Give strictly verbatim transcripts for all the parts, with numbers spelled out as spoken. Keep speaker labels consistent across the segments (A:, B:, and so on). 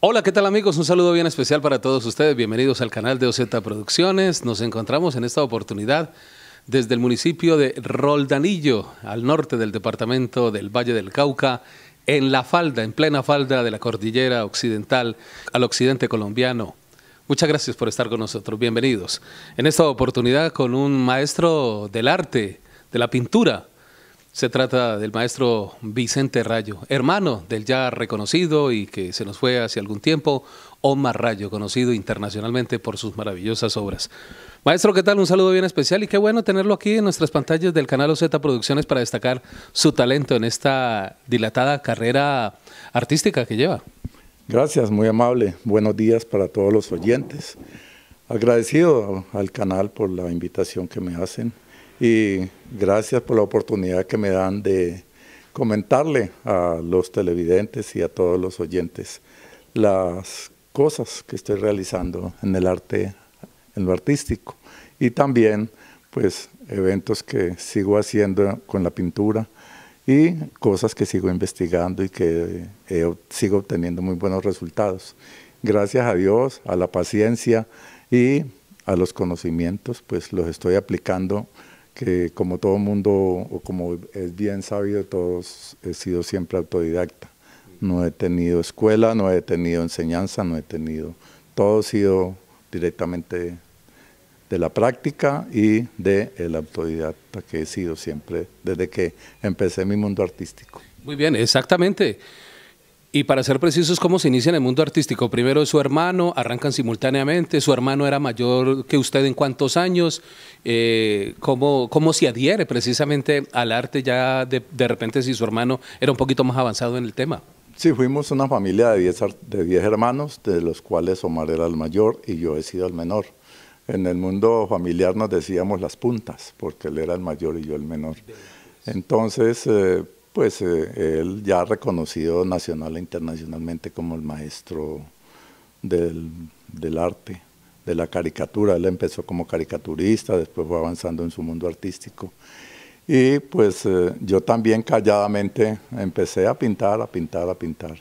A: Hola, ¿qué tal amigos? Un saludo bien especial para todos ustedes. Bienvenidos al canal de O Z Producciones. Nos encontramos en esta oportunidad desde el municipio de Roldanillo, al norte del departamento del Valle del Cauca, en la falda, en plena falda de la cordillera occidental, al occidente colombiano. Muchas gracias por estar con nosotros. Bienvenidos. En esta oportunidad con un maestro del arte, de la pintura. Se trata del maestro Vicente Rayo, hermano del ya reconocido y que se nos fue hace algún tiempo, Omar Rayo, conocido internacionalmente por sus maravillosas obras. Maestro, ¿qué tal? Un saludo bien especial y qué bueno tenerlo aquí en nuestras pantallas del canal O Z Producciones para destacar su talento en esta dilatada carrera artística que lleva.
B: Gracias, muy amable. Buenos días para todos los oyentes. Agradecido al canal por la invitación que me hacen. Y gracias por la oportunidad que me dan de comentarle a los televidentes y a todos los oyentes las cosas que estoy realizando en el arte, en lo artístico, y también pues eventos que sigo haciendo con la pintura y cosas que sigo investigando y que eh, sigo obteniendo muy buenos resultados. Gracias a Dios, a la paciencia y a los conocimientos, pues los estoy aplicando, que como todo mundo, o como es bien sabido, todos he sido siempre autodidacta. No he tenido escuela, no he tenido enseñanza, no he tenido, todo ha sido directamente de la práctica y de el autodidacta que he sido siempre desde que empecé mi mundo artístico.
A: Muy bien, exactamente. Y para ser precisos, ¿cómo se inicia en el mundo artístico? Primero es su hermano, arrancan simultáneamente, su hermano era mayor que usted en cuántos años, eh, ¿cómo, ¿cómo se adhiere precisamente al arte ya de, de repente si su hermano era un poquito más avanzado en el tema?
B: Sí, fuimos una familia de diez, de diez hermanos, de los cuales Omar era el mayor y yo he sido el menor. En el mundo familiar nos decíamos las puntas, porque él era el mayor y yo el menor. Entonces, eh, pues eh, él ya reconocido nacional e internacionalmente como el maestro del, del arte, de la caricatura. Él empezó como caricaturista, después fue avanzando en su mundo artístico. Y pues eh, yo también calladamente empecé a pintar, a pintar, a pintar.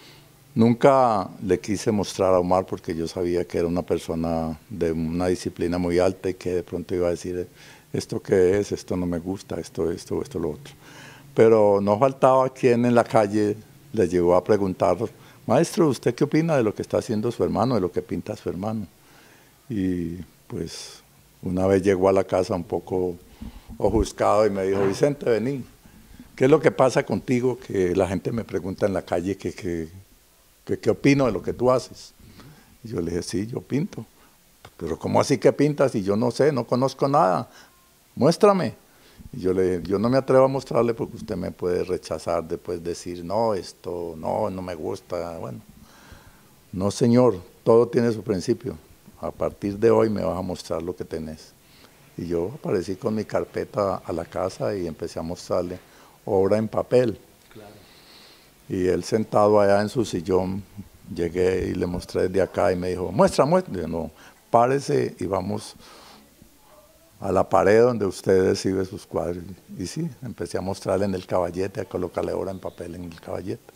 B: Nunca le quise mostrar a Omar porque yo sabía que era una persona de una disciplina muy alta y que de pronto iba a decir, esto qué es, esto no me gusta, esto, esto, esto, lo otro. Pero no faltaba quien en la calle le llegó a preguntar, maestro, ¿usted qué opina de lo que está haciendo su hermano, de lo que pinta su hermano? Y pues una vez llegó a la casa un poco ofuscado y me dijo, Vicente, vení, ¿qué es lo que pasa contigo? Que la gente me pregunta en la calle que, que, que, qué opino de lo que tú haces. Y yo le dije, sí, yo pinto. Pero ¿cómo así que pintas? Y yo no sé, no conozco nada, muéstrame. Y yo le yo no me atrevo a mostrarle porque usted me puede rechazar, después decir, no, esto, no, no me gusta. Bueno, no señor, todo tiene su principio. A partir de hoy me vas a mostrar lo que tenés. Y yo aparecí con mi carpeta a la casa y empecé a mostrarle obra en papel. Claro. Y él sentado allá en su sillón, llegué y le mostré desde acá y me dijo, muestra, muestra. Y yo, no, párese y vamos a la pared donde usted exhibe sus cuadros. Y sí, empecé a mostrarle en el caballete, a colocarle obra en papel en el caballete.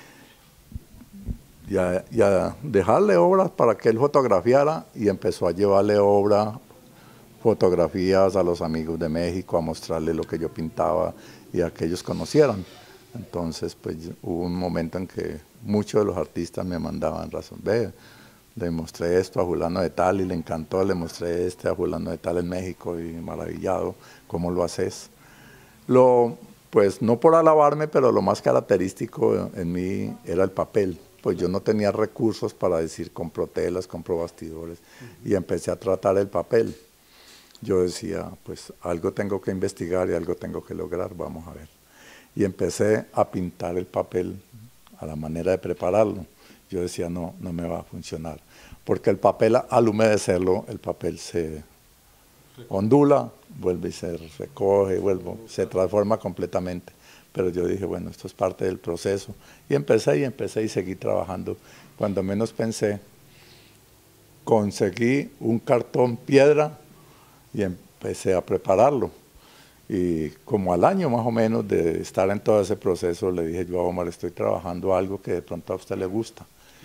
B: Y a, y a dejarle obras para que él fotografiara y empezó a llevarle obra, fotografías a los amigos de México, a mostrarle lo que yo pintaba y a que ellos conocieran. Entonces, pues hubo un momento en que muchos de los artistas me mandaban razón, ve, le mostré esto a fulano de tal y le encantó, le mostré este a fulano de tal en México y maravillado, ¿cómo lo haces? Lo, pues no por alabarme, pero lo más característico en mí era el papel, pues yo no tenía recursos para decir compro telas, compro bastidores, uh-huh. Y empecé a tratar el papel. Yo decía, pues algo tengo que investigar y algo tengo que lograr, vamos a ver. Y empecé a pintar el papel a la manera de prepararlo. Yo decía, no, no me va a funcionar, porque el papel, al humedecerlo, el papel se ondula, vuelve y se recoge, vuelve, se transforma completamente. Pero yo dije, bueno, esto es parte del proceso. Y empecé y empecé y seguí trabajando. Cuando menos pensé, conseguí un cartón piedra y empecé a prepararlo. Y como al año más o menos de estar en todo ese proceso, le dije yo a Omar, estoy trabajando algo que de pronto a usted le gusta. Claro.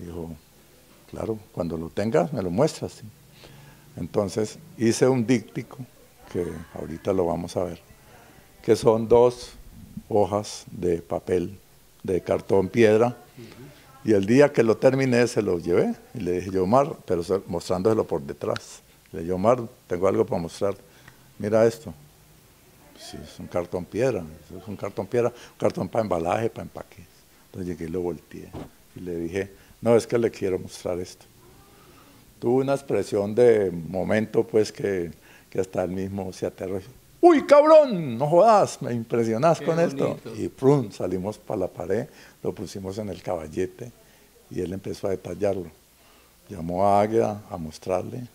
B: Dijo, claro, cuando lo tengas me lo muestras. ¿Sí? Entonces hice un díptico, que ahorita lo vamos a ver, que son dos hojas de papel, de cartón piedra, uh-huh. Y el día que lo terminé se lo llevé y le dije, Omar, pero mostrándoselo por detrás, le dije, Omar, tengo algo para mostrar, mira esto. Sí, es un cartón piedra, es un cartón piedra, un cartón para embalaje, para empaques. Entonces llegué y lo volteé y le dije, no, es que le quiero mostrar esto. Tuvo una expresión de momento, pues, que, que hasta él mismo se aterró. ¡Uy, cabrón! No jodas, me impresionás Qué con bonito. Esto. Y prum, salimos para la pared, lo pusimos en el caballete y él empezó a detallarlo. Llamó a Águeda a mostrarle.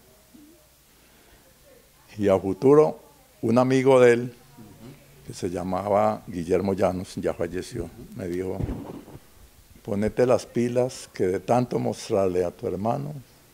B: Y a futuro, un amigo de él, que se llamaba Guillermo Llanos, ya falleció, me dijo, ponete las pilas que de tanto mostrarle a tu hermano,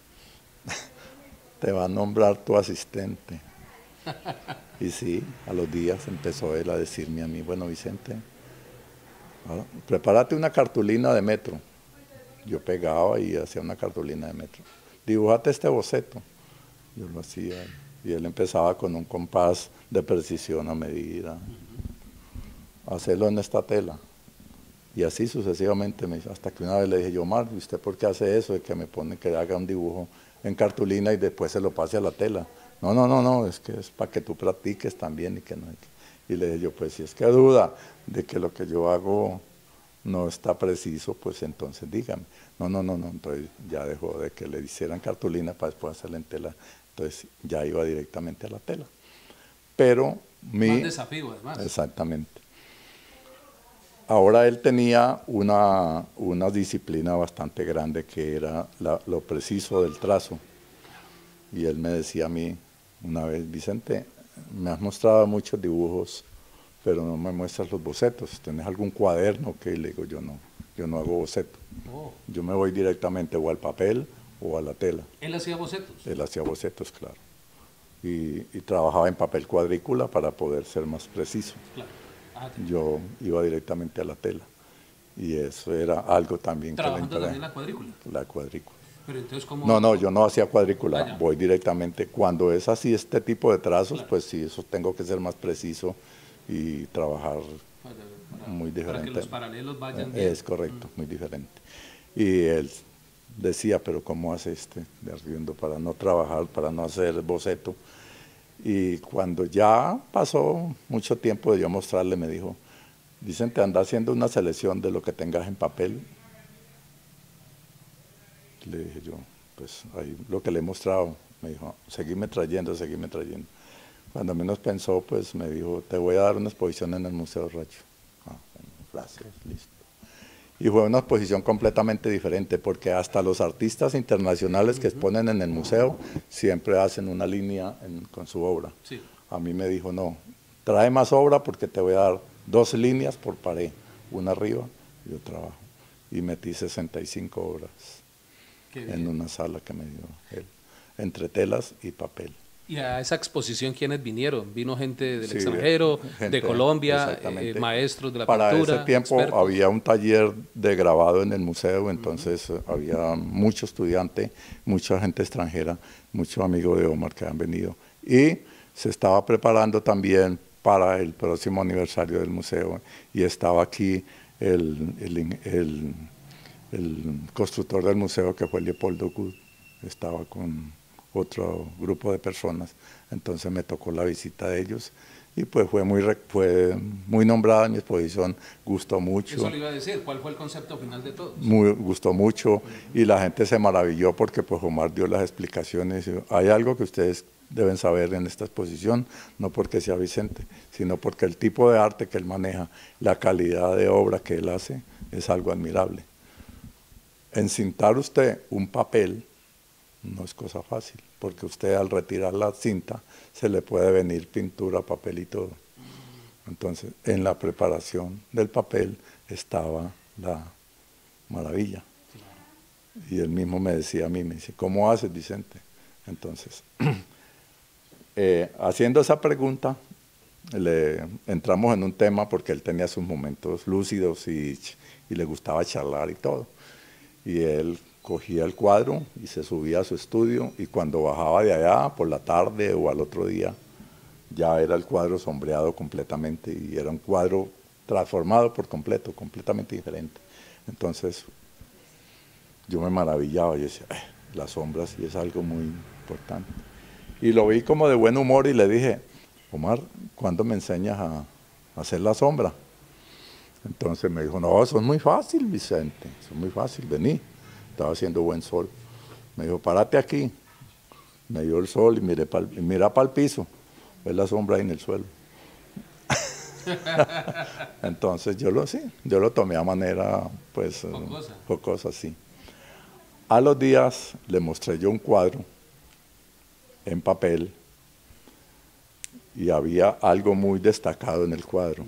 B: te va a nombrar tu asistente. Y sí, a los días empezó él a decirme a mí, bueno, Vicente, prepárate una cartulina de metro. Yo pegaba y hacía una cartulina de metro. Dibújate este boceto. Yo lo hacía. Y él empezaba con un compás de precisión a medida. Hacerlo en esta tela. Y así sucesivamente, hasta que una vez le dije yo, Omar, ¿y usted por qué hace eso? De que me pone que haga un dibujo en cartulina y después se lo pase a la tela. No, no, no, no, es que es para que tú practiques también y que no. Y le dije yo, pues si es que duda de que lo que yo hago no está preciso, pues entonces dígame. No, no, no, no, entonces ya dejó de que le hicieran cartulina para después hacerla en tela. Entonces ya iba directamente a la tela. Pero mi...
A: Más desafío, además.
B: Exactamente. Ahora él tenía una, una disciplina bastante grande que era la, lo preciso del trazo. Y él me decía a mí una vez, Vicente, me has mostrado muchos dibujos, pero no me muestras los bocetos. ¿Tienes algún cuaderno? Que le digo, yo no, yo no hago boceto. Oh. Yo me voy directamente o al papel o a la tela.
A: ¿Él hacía bocetos?
B: Él hacía bocetos, claro. Y, y trabajaba en papel cuadrícula para poder ser más preciso. Claro. Ah, yo iba directamente a la tela. Y eso era algo también
A: ¿Trabajando
B: que le
A: también la cuadrícula?
B: La cuadrícula.
A: Pero entonces, ¿cómo?
B: No, no, yo no hacía cuadrícula,
A: Vaya.
B: Voy directamente. Cuando es así este tipo de trazos,
A: Claro.
B: Pues sí, eso tengo que ser más preciso y trabajar
A: para, para,
B: muy diferente.
A: Para que los paralelos vayan bien.
B: Es correcto, mm. muy diferente. Y él decía, pero ¿cómo hace este de arriendo para no trabajar, para no hacer boceto? Y cuando ya pasó mucho tiempo de yo mostrarle, me dijo, Vicente, anda haciendo una selección de lo que tengas en papel. Le dije yo, pues ahí lo que le he mostrado. Me dijo, seguime trayendo, seguime trayendo. Cuando menos pensó, pues me dijo, te voy a dar una exposición en el Museo Racho. Ah, bueno, gracias, listo. Y fue una exposición completamente diferente, porque hasta los artistas internacionales que exponen en el museo siempre hacen una línea en, con su obra.
A: Sí.
B: A mí me dijo, no, trae más obra porque te voy a dar dos líneas por pared, una arriba y otra abajo. Y metí sesenta y cinco obras en una sala que me dio él, entre telas y papel.
A: ¿Y a esa exposición quiénes vinieron? ¿Vino gente del
B: sí,
A: extranjero,
B: gente,
A: de Colombia, eh, maestros de la
B: Para
A: pintura?
B: Para ese tiempo expertos? Había un taller de grabado en el museo, entonces uh-huh. había mucho estudiante, mucha gente extranjera, muchos amigos de Omar que han venido. Y se estaba preparando también para el próximo aniversario del museo, y estaba aquí el, el, el, el constructor del museo, que fue Leopoldo Good, estaba con otro grupo de personas, entonces me tocó la visita de ellos y pues fue muy, fue muy nombrada mi exposición, gustó mucho.
A: Eso le iba a decir, ¿cuál fue el concepto final de todos?
B: Muy, gustó mucho, uh-huh. y la gente se maravilló porque pues Omar dio las explicaciones. Hay algo que ustedes deben saber en esta exposición, no porque sea Vicente, sino porque el tipo de arte que él maneja, la calidad de obra que él hace, es algo admirable. Encintar usted un papel no es cosa fácil, porque usted al retirar la cinta se le puede venir pintura, papel y todo. Entonces, en la preparación del papel estaba la maravilla. Y él mismo me decía a mí, me dice, ¿cómo haces, Vicente? Entonces, eh, haciendo esa pregunta, le entramos en un tema porque él tenía sus momentos lúcidos y, y le gustaba charlar y todo. Y él cogía el cuadro y se subía a su estudio, y cuando bajaba de allá por la tarde o al otro día, ya era el cuadro sombreado completamente y era un cuadro transformado por completo, completamente diferente. Entonces yo me maravillaba y decía, eh, las sombras sí es algo muy importante. Y lo vi como de buen humor y le dije, Omar, ¿cuándo me enseñas a, a hacer la sombra? Entonces me dijo, no, eso es muy fácil, Vicente, eso es muy fácil, vení. Estaba haciendo buen sol. Me dijo, párate aquí. Me dio el sol y miré pa, y mira para el piso, ves la sombra ahí en el suelo. Entonces yo lo, sí, yo lo tomé a manera, pues, jocosa, jocosa, sí. A los días le mostré yo un cuadro en papel y había algo muy destacado en el cuadro.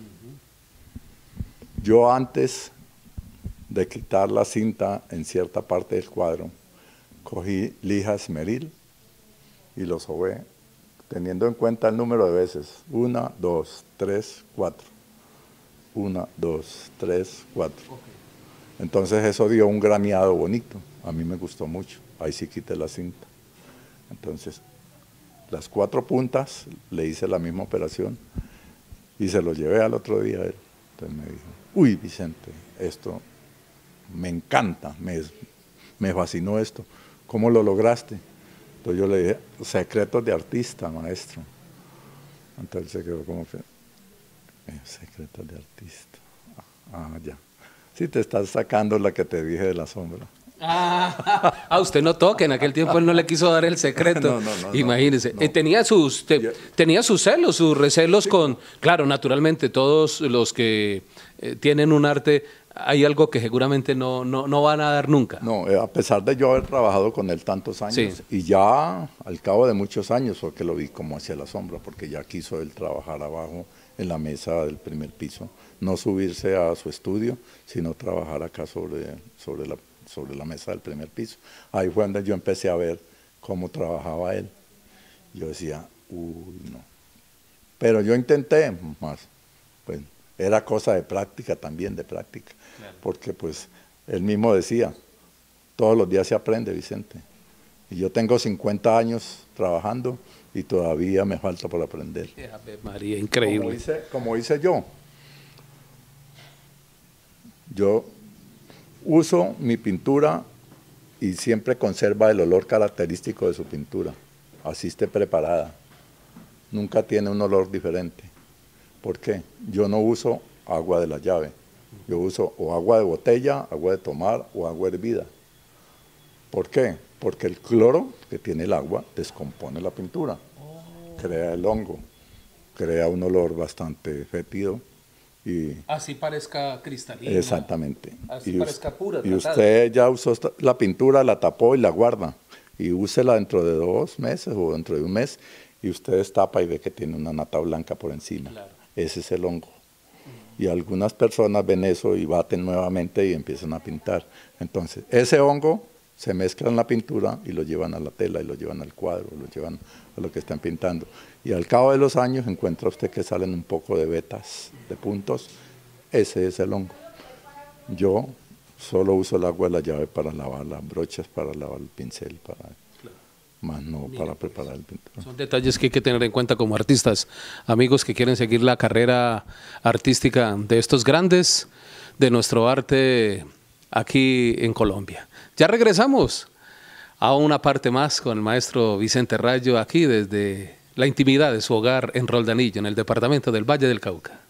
B: Yo antes de quitar la cinta en cierta parte del cuadro, cogí lija esmeril y lo sobé, teniendo en cuenta el número de veces. Una, dos, tres, cuatro. Una, dos, tres, cuatro. Okay. Entonces eso dio un graneado bonito. A mí me gustó mucho. Ahí sí quité la cinta. Entonces, las cuatro puntas, le hice la misma operación y se lo llevé al otro día a él. Entonces me dijo, uy, Vicente, esto me encanta, me, me fascinó esto. ¿Cómo lo lograste? Entonces yo le dije, secretos de artista, maestro. Entonces se quedó como, eh, secretos de artista. Ah, ah, ya. Sí, te estás sacando la que te dije de la sombra.
A: Ah, ah, usted notó que en aquel tiempo él no le quiso dar el secreto. No, no, no, imagínese. No, no. Eh, tenía sus te, yeah. tenía sus celos, sus recelos sí. con, claro, naturalmente todos los que eh, tienen un arte, hay algo que seguramente no, no, no van a dar nunca.
B: No, eh, a pesar de yo haber trabajado con él tantos años, sí. y ya al cabo de muchos años fue que lo vi como hacia la sombra, porque ya quiso él trabajar abajo en la mesa del primer piso, no subirse a su estudio, sino trabajar acá sobre, sobre la sobre la mesa del primer piso. Ahí fue donde yo empecé a ver cómo trabajaba él. Yo decía, uy, no. Pero yo intenté más. Pues, era cosa de práctica también, de práctica. Claro. Porque pues él mismo decía, todos los días se aprende, Vicente. Y yo tengo cincuenta años trabajando y todavía me falta por aprender.
A: Ave María, increíble.
B: Como hice, como hice yo. Yo uso mi pintura y siempre conserva el olor característico de su pintura, así esté preparada. Nunca tiene un olor diferente. ¿Por qué? Yo no uso agua de la llave. Yo uso o agua de botella, agua de tomar o agua hervida. ¿Por qué? Porque el cloro que tiene el agua descompone la pintura, crea el hongo, crea un olor bastante fétido. Y
A: así parezca cristalina.
B: Exactamente.
A: Así
B: y
A: parezca pura.
B: Y tratada. Usted ya usó la pintura, la tapó y la guarda. Y úsela dentro de dos meses o dentro de un mes y usted destapa y ve que tiene una nata blanca por encima. Claro. Ese es el hongo. Uh-huh. Y algunas personas ven eso y baten nuevamente y empiezan a pintar. Entonces, ese hongo se mezcla en la pintura y lo llevan a la tela y lo llevan al cuadro, lo llevan a lo que están pintando. Y al cabo de los años encuentra usted que salen un poco de vetas, de puntos. Ese es el hongo. Yo solo uso el agua de la llave para lavar las brochas, para lavar el pincel, para, claro. más no Mira, para preparar el pintura.
A: Son detalles que hay que tener en cuenta como artistas. Amigos que quieren seguir la carrera artística de estos grandes de nuestro arte aquí en Colombia. Ya regresamos a una parte más con el maestro Vicente Rayo aquí desde la intimidad de su hogar en Roldanillo, en el departamento del Valle del Cauca.